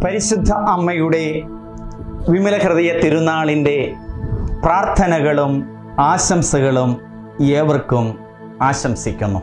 പരിശുദ്ധ അമ്മയുടെ വിമല ഹൃദയ തിരുനാളിൻ്റെ പ്രാർത്ഥനകളും ആശംസകളും ഏവർക്കും ആശംസിക്കുന്നു.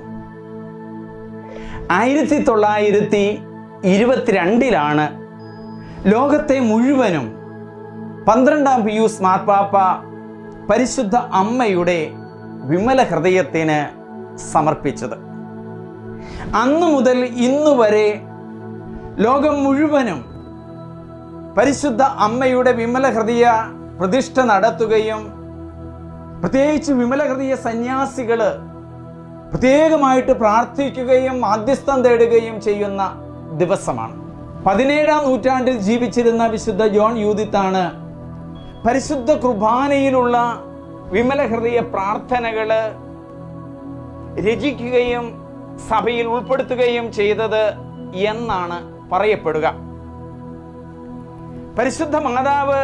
1922 ലോകത്തെ മുഴുവനും 12-ാം പിയൂസ് മാർപ്പാപ്പ പരിശുദ്ധ അമ്മയുടെ വിമല ഹൃദയത്തിന് സമർപ്പിച്ചത്. അന്നു മുതൽ ഇന്നുവരെ ലോകം മുഴുവനും പരിശുദ്ധ അമ്മയുടെ വിമല ഹൃദയ പ്രതിഷ്ഠ നടത്തുകയും പ്രത്യേകിച്ച് വിമല ഹൃദയ സന്യാസികൾ പ്രത്യേകമായിട്ട് പ്രാർത്ഥിക്കുകയും മാധ്യസ്ഥം തേടുകയും ചെയ്യുന്ന ദിവസമാണ്. 17-ാം നൂറ്റാണ്ടിൽ ജീവിച്ചിരുന്ന വിശുദ്ധ ജോൺ യൂദിത്താണ് പരിശുദ്ധ കുർബാനയിലുള്ള വിമല ഹൃദയ പ്രാർത്ഥനകൾ രചിക്കുകയും സഭയിൽ ഉൾപ്പെടുത്തുകയും ചെയ്തത് എന്നാണ് പറയപ്പെടുക. പരിശുദ്ധ മാതാവ്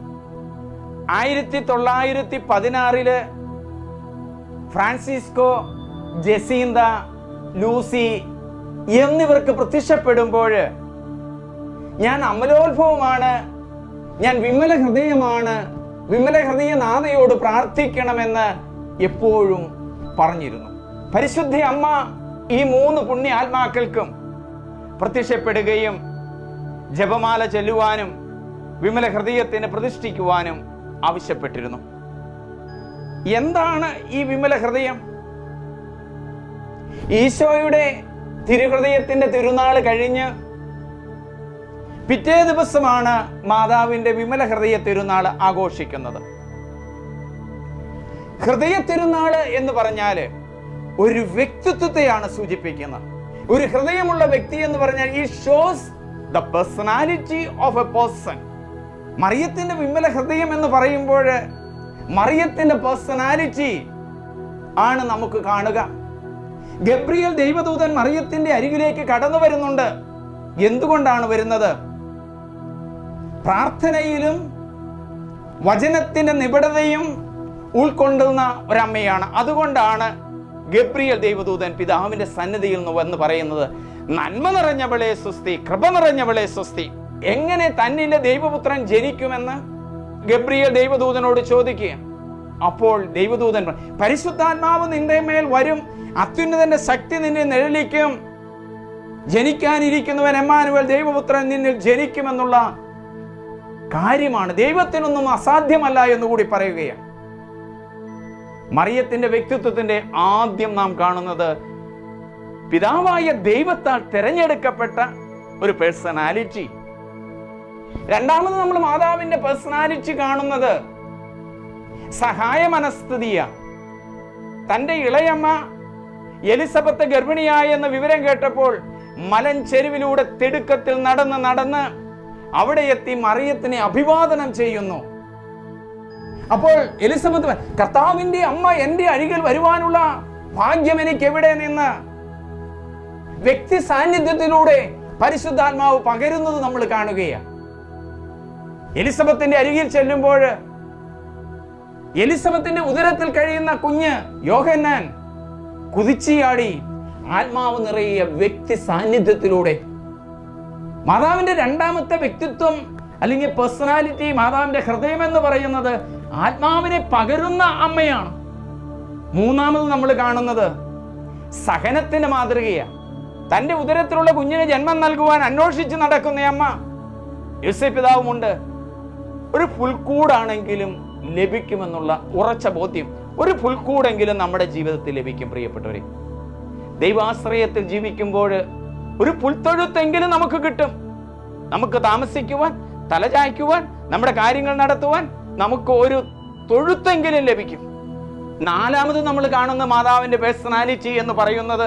1916 ഫ്രാൻസിസ്കോ, ജസീന്ത, ലൂസി എന്നിവർക്ക് പ്രത്യക്ഷപ്പെടുമ്പോൾ ഞാൻ അമലോത്ഭവമാണ്, ഞാൻ വിമല ഹൃദയമാണ്, വിമല ഹൃദയനാഥയോട് പ്രാർത്ഥിക്കണമെന്ന് എപ്പോഴും പറഞ്ഞിരുന്നു. പരിശുദ്ധ അമ്മ ഈ 3 പുണ്യ ആത്മാക്കൾക്കും പ്രത്യക്ഷപ്പെടുകയും ജപമാല ചൊല്ലുവാനും വിമല ഹൃദയത്തിന് പ്രതിഷ്ഠിക്കുവാനും ആവശ്യപ്പെട്ടിരുന്നു. എന്താണ് ഈ വിമല ഹൃദയം? ഈശോയുടെ തിരുഹൃദയത്തിന്റെ തിരുനാൾ കഴിഞ്ഞ് പിറ്റേ ദിവസമാണ് മാതാവിന്റെ വിമല ഹൃദയ തിരുനാൾ ആഘോഷിക്കുന്നത്. ഹൃദയ തിരുനാൾ എന്ന് പറഞ്ഞാൽ ഒരു വ്യക്തിത്വത്തെയാണ് സൂചിപ്പിക്കുന്നത്. ഒരു ഹൃദയമുള്ള വ്യക്തി എന്ന് പറഞ്ഞാൽ ഈ shows the personality of a person. മറിയത്തിന്റെ വിമല ഹൃദയം എന്ന് പറയുമ്പോൾ മറിയത്തിന്റെ പേഴ്സണാലിറ്റി ആണ് നമുക്ക് കാണുക. ഗബ്രിയേൽ ദൈവദൂതൻ മറിയത്തിന്റെ അരികിലേക്ക് കടന്നു വരുന്നുണ്ട്. എന്തുകൊണ്ടാണ് വരുന്നത്? പ്രാർത്ഥനയിലും വചനത്തിന്റെ നിബിഡതയും ഉൾക്കൊള്ളുന്ന ഒരമ്മയാണ്. അതുകൊണ്ടാണ് ഗബ്രിയേൽ ദൈവദൂതൻ പിതാവിന്റെ സന്നിധിയിൽ നിന്ന് വന്ന് പറയുന്നത്, നന്മ നിറഞ്ഞവളെ സ്വസ്തി, കൃപ നിറഞ്ഞവളെ സ്വസ്തി. എങ്ങനെ തന്നിലെ ദൈവപുത്രൻ ജനിക്കുമെന്ന് ഗബ്രിയേൽ ദൈവദൂതനോട് ചോദിക്കുക. അപ്പോൾ ദൈവദൂതൻ പരിശുദ്ധാത്മാവ് നിന്റെ മേൽ വരും, അത്യുന്നതന്റെ ശക്തി നിന്നെ നിഴലിക്കും, ജനിക്കാനിരിക്കുന്നവൻ എമ്മാനുവേൽ ദൈവപുത്രൻ നിന്നിൽ ജനിക്കുമെന്നുള്ള കാര്യമാണ്. ദൈവത്തിനൊന്നും അസാധ്യമല്ല എന്നുകൂടി പറയുകയാണ്. മറിയത്തിന്റെ വ്യക്തിത്വത്തിന്റെ ആദ്യം നാം കാണുന്നത് പിതാവായ ദൈവത്താൽ തിരഞ്ഞെടുക്കപ്പെട്ട ഒരു പേഴ്സണാലിറ്റി. രണ്ടാമത് നമ്മൾ മാതാവിന്റെ പേഴ്സണാലിറ്റി കാണുന്നത് സഹായ മനസ്ഥിതിയ. തന്റെ ഇളയമ്മ എലിസബത്ത് ഗർഭിണിയായെന്ന വിവരം കേട്ടപ്പോൾ മലഞ്ചെരുവിലൂടെ തിടുക്കത്തിൽ നടന്ന് അവിടെ എത്തി മറിയത്തിനെ അഭിവാദനം ചെയ്യുന്നു. അപ്പോൾ എലിസബത്ത്, കർത്താവിന്റെ അമ്മ എന്റെ അരികിൽ വരുവാനുള്ള ഭാഗ്യം എനിക്ക് എവിടെ നിന്ന്? വ്യക്തി സാന്നിധ്യത്തിലൂടെ പരിശുദ്ധാത്മാവ് പകരുന്നത് നമ്മൾ കാണുകയാണ്. എലിസബത്തിന്റെ അരികിൽ ചെല്ലുമ്പോൾ എലിസബത്തിന്റെ ഉദരത്തിൽ കഴിയുന്ന കുഞ്ഞ് യോഹന്നാൻ കുതിച്ചിയാടി ആത്മാവ് നിറയെ വ്യക്തി സാന്നിധ്യത്തിലൂടെ. മാതാവിന്റെ രണ്ടാമത്തെ വ്യക്തിത്വം അല്ലെങ്കിൽ പേഴ്സണാലിറ്റി, മാതാവിന്റെ ഹൃദയം എന്ന് പറയുന്നത് ആത്മാവിനെ പകരുന്ന അമ്മയാണ്. മൂന്നാമത് നമ്മൾ കാണുന്നത് സഹനത്തിന്റെ മാതൃകയാണ്. തന്റെ ഉദരത്തിലുള്ള കുഞ്ഞിന് ജന്മം നൽകുവാൻ അന്വേഷിച്ച് നടക്കുന്ന അമ്മ. യോസേപ്പ് പിതാവുമുണ്ട്. ഒരു പുൽക്കൂടാണെങ്കിലും ലഭിക്കുമെന്നുള്ള ഉറച്ച ബോധ്യം. ഒരു പുൽക്കൂടെങ്കിലും നമ്മുടെ ജീവിതത്തിൽ ലഭിക്കും. പ്രിയപ്പെട്ടവരെ, ദൈവാശ്രയത്തിൽ ജീവിക്കുമ്പോൾ ഒരു പുൽത്തൊഴുത്തെങ്കിലും നമുക്ക് കിട്ടും. നമുക്ക് താമസിക്കുവാൻ, തലചായ്ക്കുവാൻ, നമ്മുടെ കാര്യങ്ങൾ നടത്തുവാൻ നമുക്ക് ഒരു തൊഴുത്തെങ്കിലും ലഭിക്കും. നാലാമത് നമ്മൾ കാണുന്ന മാതാവിന്റെ പേഴ്സണാലിറ്റി എന്ന് പറയുന്നത്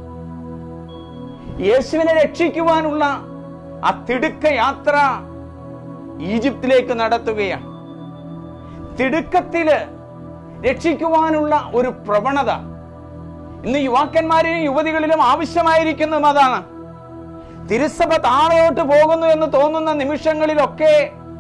യേശുവിനെ രക്ഷിക്കുവാനുള്ള ആ തിടുക്ക യാത്ര ഈജിപ്തിലേക്ക് നടത്തുകയാണ്. തിടുക്കത്തില് രക്ഷിക്കുവാനുള്ള ഒരു പ്രവണത ഇന്ന് യുവാക്കന്മാരെയും യുവതികളിലും ആവശ്യമായിരിക്കുന്നതും അതാണ്. തിരുസഭ താഴോട്ട് പോകുന്നു എന്ന് തോന്നുന്ന നിമിഷങ്ങളിലൊക്കെ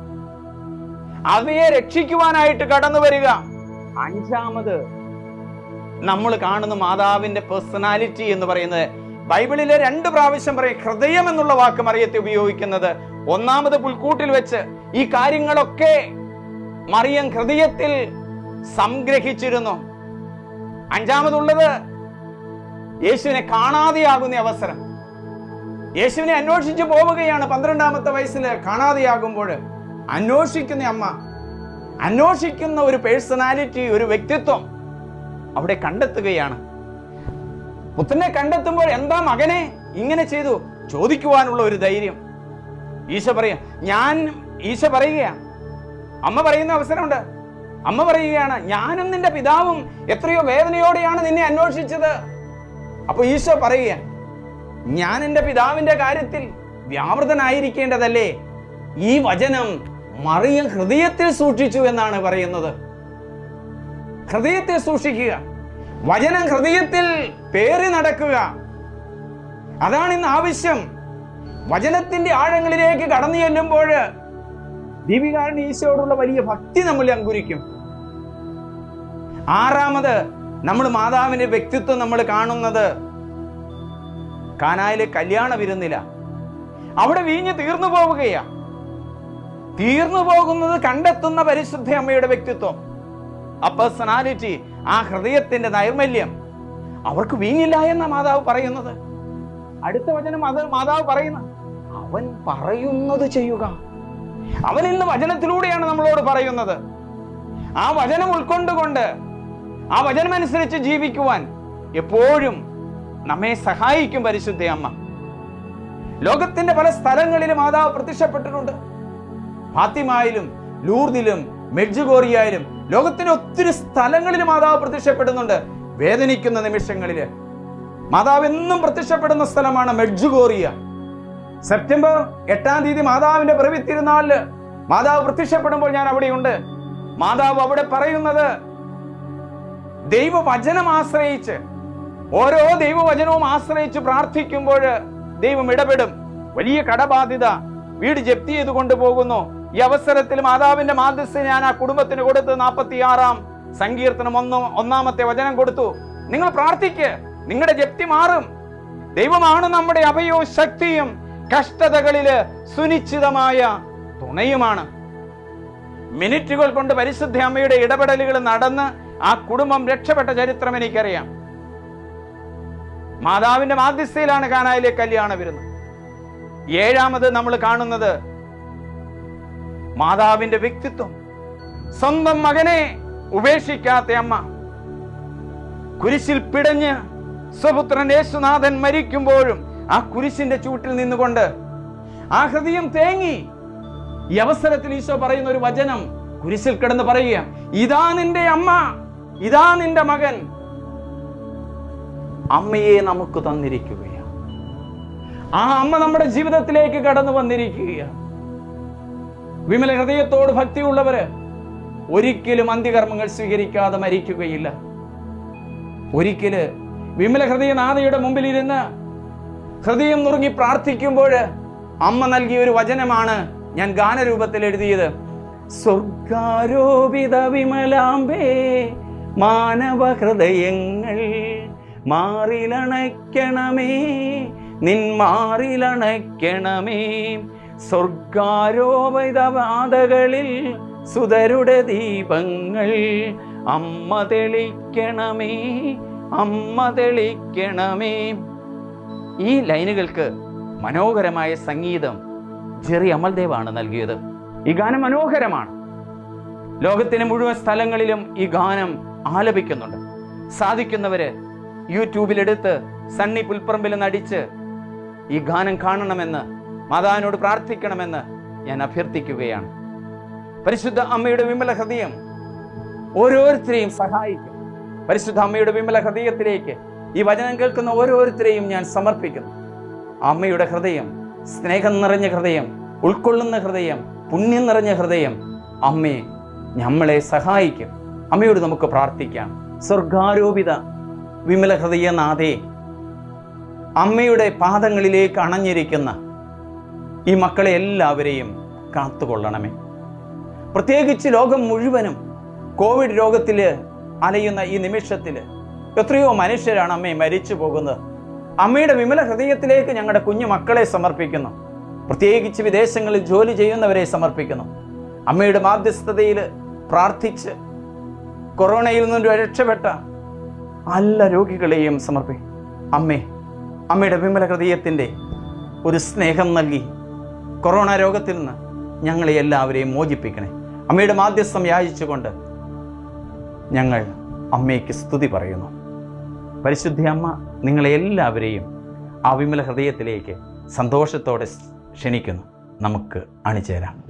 അവയെ രക്ഷിക്കുവാനായിട്ട് കടന്നു വരിക. അഞ്ചാമത് നമ്മൾ കാണുന്ന മാതാവിന്റെ പേഴ്സണാലിറ്റി എന്ന് പറയുന്നത് ബൈബിളിലെ 2 പ്രാവശ്യം പറയും ഹൃദയം എന്നുള്ള വാക്ക് മറിയത്തെ ഉപയോഗിക്കുന്നത്. ഒന്നാമത് പുൽക്കൂട്ടിൽ വെച്ച് ഈ കാര്യങ്ങളൊക്കെ മറിയം ഹൃദയത്തിൽ സംഗ്രഹിച്ചിരുന്നു. അഞ്ചാമതുള്ളത് യേശുവിനെ കാണാതെയാകുന്ന അവസരം. യേശുവിനെ അന്വേഷിച്ചു പോവുകയാണ്. 12-ാമത്തെ വയസ്സിൽ കാണാതെയാകുമ്പോൾ അന്വേഷിക്കുന്ന അമ്മ, അന്വേഷിക്കുന്ന ഒരു പേഴ്സണാലിറ്റി, ഒരു വ്യക്തിത്വം അവിടെ കണ്ടെത്തുകയാണ്. പുത്രനെ കണ്ടെത്തുമ്പോൾ എന്താ മകനെ ഇങ്ങനെ ചെയ്തു ചോദിക്കുവാനുള്ള ഒരു ധൈര്യം. ഈശോ പറയുകയാണ്, അമ്മ പറയുന്ന അവസരമുണ്ട്. അമ്മ പറയുകയാണ്, ഞാനും നിന്റെ പിതാവും എത്രയോ വേദനയോടെയാണ് നിന്നെ അന്വേഷിച്ചത്. അപ്പൊ ഈശോ പറയുക, ഞാൻ എൻ്റെ പിതാവിന്റെ കാര്യത്തിൽ വ്യാപൃതനായിരിക്കേണ്ടതല്ലേ? ഈ വചനം മറിയം ഹൃദയത്തിൽ സൂക്ഷിച്ചു എന്നാണ് പറയുന്നത്. ഹൃദയത്തിൽ സൂക്ഷിക്കുക, വചനം ഹൃദയത്തിൽ പേറി നടക്കുക, അതാണ് ഇന്ന് ആവശ്യം. വചനത്തിന്റെ ആഴങ്ങളിലേക്ക് കടന്നു ചെല്ലുമ്പോൾ ദീപികാരൻ ഈശോയോടുള്ള വലിയ ഭക്തി നമ്മളിൽ അങ്കുരിക്കും. ആറാമത് നമ്മൾ മാതാവിന്റെ വ്യക്തിത്വം നമ്മൾ കാണുന്നത് കാനായിലെ കല്യാണ വിരുന്നില. അവിടെ വീഞ്ഞ് തീർന്നു പോവുകയാ. തീർന്നു പോകുന്നത് കണ്ടെത്തുന്ന പരിശുദ്ധ അമ്മയുടെ വ്യക്തിത്വം, ആ പേഴ്സണാലിറ്റി, ആ ഹൃദയത്തിന്റെ നൈർമല്യം. അവർക്ക് വീഞ്ഞില്ല എന്ന മാതാവ് പറയുന്നത്. അടുത്ത വചനം അത് മാതാവ് പറയുന്നത്, അവൻ പറയുന്നത് ചെയ്യുക. അവൻ ഇന്ന് വചനത്തിലൂടെയാണ് നമ്മളോട് പറയുന്നത്. ആ വചനം ഉൾക്കൊണ്ടുകൊണ്ട് ആ വചനമനുസരിച്ച് ജീവിക്കുവാൻ എപ്പോഴും നമ്മെ സഹായിക്കും പരിശുദ്ധ അമ്മ. ലോകത്തിന്റെ പല സ്ഥലങ്ങളിലും മാതാവ് പ്രത്യക്ഷപ്പെട്ടിട്ടുണ്ട്. ഫാത്തിമയിലും ലൂർദിലും മെഡ്ജുഗോറിയയിലും ലോകത്തിന്റെ ഒത്തിരി സ്ഥലങ്ങളിൽ മാതാവ് പ്രത്യക്ഷപ്പെടുന്നുണ്ട്. വേദനിക്കുന്ന നിമിഷങ്ങളില് മാതാവ് എന്നും പ്രത്യക്ഷപ്പെടുന്ന സ്ഥലമാണ് മെഡ്ജുഗോറിയ. സെപ്റ്റംബർ 8-ാം തീയതി മാതാവിന്റെ പിറവി തിരുനാളില് മാതാവ് പ്രത്യക്ഷപ്പെടുമ്പോൾ ഞാൻ അവിടെയുണ്ട്. മാതാവ് അവിടെ പറയുന്നത്, ദൈവവചനം ആശ്രയിച്ച്, ഓരോ ദൈവവചനവും ആശ്രയിച്ച് പ്രാർത്ഥിക്കുമ്പോൾ ദൈവം ഇടപെടും. വലിയ കടബാധ്യത, വീട് ജപ്തി ചെയ്ത് കൊണ്ടുപോകുന്നു. ഈ അവസരത്തിൽ മാതാവിന്റെ മാധ്യസ്ഥ ഞാൻ ആ കുടുംബത്തിന് കൊടുത്ത് 46-ാം സങ്കീർത്തനം 1-ാമത്തെ വചനം കൊടുത്തു. നിങ്ങൾ പ്രാർത്ഥിക്ക്, നിങ്ങളുടെ ജപ്തി മാറും. ദൈവമാണ് നമ്മുടെ അഭയവും ശക്തിയും, കഷ്ടതകളില് സുനിശ്ചിതമായ തുണയുമാണ്. മിനിറ്റുകൾ കൊണ്ട് പരിശുദ്ധ അമ്മയുടെ ഇടപെടലുകൾ നടന്ന് ആ കുടുംബം രക്ഷപ്പെട്ട ചരിത്രം എനിക്കറിയാം. മാതാവിന്റെ മാധ്യസ്ഥയിലാണ് കാനായിലെ കല്യാണ വിരുന്ന്. 7-ാമത് നമ്മൾ കാണുന്നത് മാതാവിന്റെ വ്യക്തിത്വം. സ്വന്തം മകനെ ഉപേക്ഷിക്കാത്ത അമ്മ. കുരിശിൽ പിടഞ്ഞ് സ്വപുത്രൻ യേശുനാഥൻ മരിക്കുമ്പോഴും ആ കുരിശിന്റെ ചൂട്ടിൽ നിന്നുകൊണ്ട് ആ ഹൃദയം തേങ്ങി. ഈ അവസരത്തിൽ ഈശോ പറയുന്ന ഒരു വചനം, കുരിശിൽ കിടന്ന് പറയുക, ഇതാ നിന്റെ അമ്മ, ഇതാ നിന്റെ മകൻ. അമ്മയെ നമുക്ക് തന്നിരിക്കുകയാണ്. ആ അമ്മ നമ്മുടെ ജീവിതത്തിലേക്ക് കടന്നു വന്നിരിക്കുകയാണ്. വിമല ഹൃദയത്തോട് ഭക്തിയുള്ളവര് ഒരിക്കലും അന്ത്യകർമ്മങ്ങൾ സ്വീകരിക്കാതെ മരിക്കുകയില്ല. ഒരിക്കല് വിമല ഹൃദയനാഥയുടെ മുമ്പിൽ ഇരുന്ന് ഹൃദയം നുറുങ്ങി പ്രാർത്ഥിക്കുമ്പോൾ അമ്മ നൽകിയ ഒരു വചനമാണ് ഞാൻ ഗാനരൂപത്തിൽ എഴുതിയത്. സ്വർഗാരോപിത വിമലാംബേ, മാനവ ഹൃദയങ്ങൾ മാറിലണയ്ക്കണമേ, നിൻ മാറിലണയ്ക്കണമേ. സ്വർഗാരോപിത പാതകളിൽ സുതരുടെ ദീപങ്ങൾ അമ്മ തെളിക്കണമേ, അമ്മ തെളിക്കണമേ. ഈ ലൈനുകൾക്ക് മനോഹരമായ സംഗീതം ജെറി അമൽദേവാണ് നൽകിയത്. ഈ ഗാനം മനോഹരമാണ്. ലോകത്തിലെ മുഴുവൻ സ്ഥലങ്ങളിലും ഈ ഗാനം ആലപിക്കുന്നുണ്ട്. സാധിക്കുന്നവര് യൂട്യൂബിലെടുത്ത് സണ്ണി പുൽപ്പറമ്പിൽ നടിച്ച് ഈ ഗാനം കാണണമെന്ന്, മാതാവിനോട് പ്രാർത്ഥിക്കണമെന്ന് ഞാൻ അഭ്യർത്ഥിക്കുകയാണ്. പരിശുദ്ധ അമ്മയുടെ വിമല ഹൃദയം ഓരോരുത്തരെയും സഹായിക്കും. പരിശുദ്ധ അമ്മയുടെ വിമല ഹൃദയത്തിലേക്ക് ഈ വചനം കേൾക്കുന്ന ഓരോരുത്തരെയും ഞാൻ സമർപ്പിക്കുന്നു. അമ്മയുടെ ഹൃദയം, സ്നേഹം നിറഞ്ഞ ഹൃദയം, ഉൾക്കൊള്ളുന്ന ഹൃദയം, പുണ്യം നിറഞ്ഞ ഹൃദയം അമ്മയെ നമ്മളെ സഹായിക്കും. അമ്മയോട് നമുക്ക് പ്രാർത്ഥിക്കാം. സ്വർഗാരോപിത വിമല ഹൃദയനാഥേ, അമ്മയുടെ പാദങ്ങളിലേക്ക് അണഞ്ഞിരിക്കുന്ന ഈ മക്കളെ എല്ലാവരെയും കാത്തുകൊള്ളണമേ. പ്രത്യേകിച്ച് ലോകം മുഴുവനും കോവിഡ് രോഗത്തിൽ അലയുന്ന ഈ നിമിഷത്തിൽ എത്രയോ മനുഷ്യരാണ് അമ്മയെ മരിച്ചു പോകുന്നത്. അമ്മയുടെ വിമല ഹൃദയത്തിലേക്ക് ഞങ്ങളുടെ കുഞ്ഞു മക്കളെ സമർപ്പിക്കുന്നു. പ്രത്യേകിച്ച് വിദേശങ്ങളിൽ ജോലി ചെയ്യുന്നവരെ സമർപ്പിക്കുന്നു. അമ്മയുടെ മാധ്യസ്ഥതയിൽ പ്രാർത്ഥിച്ച് കൊറോണയിൽ നിന്ന് രക്ഷപ്പെട്ട എല്ലാ രോഗികളെയും സമർപ്പിക്കും. അമ്മയുടെ വിമല ഹൃദയത്തിൻ്റെ ഒരു സ്നേഹം നൽകി കൊറോണ രോഗത്തിൽ നിന്ന് ഞങ്ങളെ എല്ലാവരെയും മോചിപ്പിക്കണേ. അമ്മയുടെ മാധ്യസ്ഥം യാചിച്ചുകൊണ്ട് ഞങ്ങൾ അമ്മയ്ക്ക് സ്തുതി പറയുന്നു. പരിശുദ്ധ അമ്മ നിങ്ങളെ എല്ലാവരെയും ആ വിമല ഹൃദയത്തിലേക്ക് സന്തോഷത്തോടെ ക്ഷണിക്കുന്നു. നമുക്ക് അണിചേരാം.